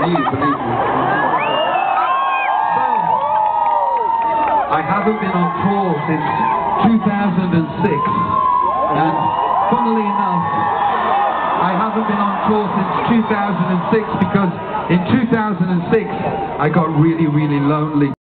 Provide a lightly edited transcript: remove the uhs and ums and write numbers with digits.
you, believe me. So, I haven't been on tour since 2006, and funnily enough, I haven't been on tour since 2006 because in 2006 I got really, really lonely.